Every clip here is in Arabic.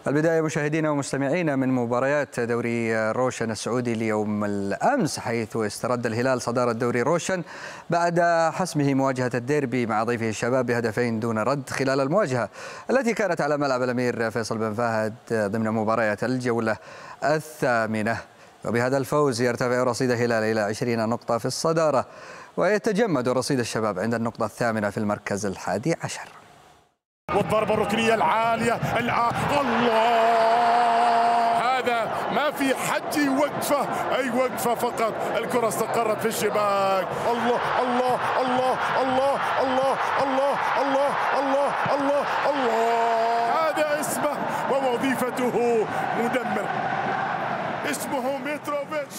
البداية مشاهدينا ومستمعينا من مباريات دوري روشن السعودي ليوم الأمس، حيث استرد الهلال صدارة دوري روشن بعد حسمه مواجهة الديربي مع ضيفه الشباب بهدفين دون رد خلال المواجهة التي كانت على ملعب الأمير فيصل بن فهد ضمن مباريات الجولة الثامنة. وبهذا الفوز يرتفع رصيد الهلال إلى 20 نقطة في الصدارة، ويتجمد رصيد الشباب عند النقطة الثامنة في المركز الحادي عشر. والضربة الركنية العالية الله، هذا ما في حد وقفة، أي وقفة فقط، الكرة استقرت في الشباك. الله الله الله الله الله الله الله الله الله الله، هذا اسمه ووظيفته مدمر، اسمه متروفيتش.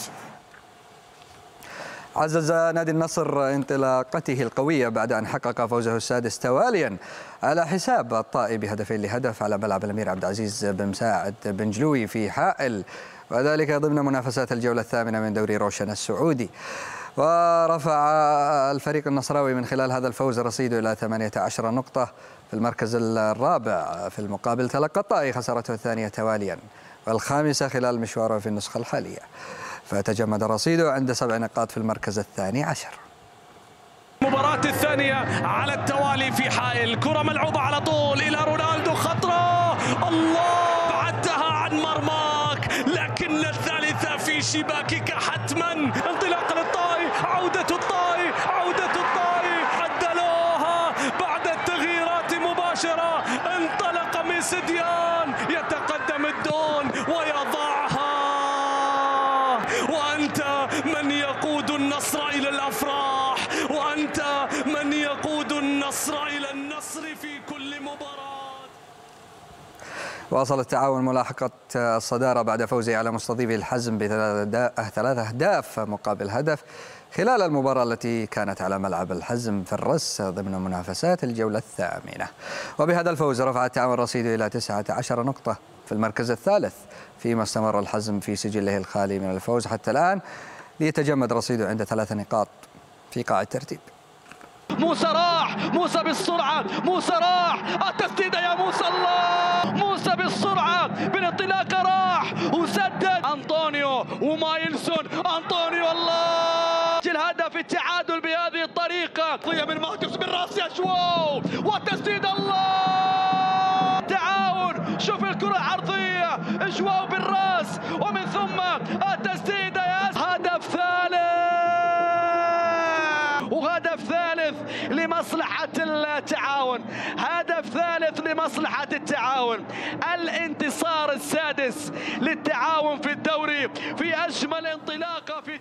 عزز نادي النصر انطلاقته القوية بعد أن حقق فوزه السادس تواليا على حساب الطائي بهدفين لهدف على ملعب الأمير عبد العزيز بن مساعد بن جلوي في حائل، وذلك ضمن منافسات الجولة الثامنة من دوري روشن السعودي. ورفع الفريق النصراوي من خلال هذا الفوز رصيده إلى 18 نقطة في المركز الرابع، في المقابل تلقى الطائي خسارته الثانية تواليا والخامسة خلال مشواره في النسخة الحالية، فتجمد رصيده عند 7 نقاط في المركز الثاني عشر. المباراة الثانية على التوالي في حائل، كرة ملعوبة على طول إلى رونالدو، خطرة، الله، بعدتها عن مرماك لكن الثالثة في شباكك حتما. انطلاقة للطائي، عودة الطائي، عودة الطائي، عدلوها بعد التغييرات مباشرة، انطلق ميسديان يتقدم الدون ويضعها، وأنت من يقود النصر إلى الأفراح، وأنت من يقود النصر إلى النصر في كل مباراة. واصل التعاون ملاحقة الصدارة بعد فوزه على مستضيفه الحزم ب3 أهداف مقابل هدف خلال المباراة التي كانت على ملعب الحزم في الرس ضمن منافسات الجولة الثامنة. وبهذا الفوز رفع التعاون رصيده إلى 19 نقطة في المركز الثالث، فيما استمر الحزم في سجله الخالي من الفوز حتى الآن، ليتجمد رصيده عند 3 نقاط في قاع الترتيب. موسى راح، موسى بالسرعة، موسى راح، التسديدة يا موسى، الله، موسى بالسرعة بالانطلاقة راح وسدد، أنطونيو ومايلسون، أنطونيو، الله، الهدف التعادل بهذه الطريقة، ضيع من ماركوس بالراس يا شواو، والتسديد، الله، تعاون، شوف الكرة عرضية، شواو بالراس، ومن ثم التسديدة يا هدف ثالث، وهدف ثالث لمصلحة التعاون، هدف ثالث لمصلحة التعاون، الانتصار السادس للتعاون في الدوري في أجمل انطلاقة في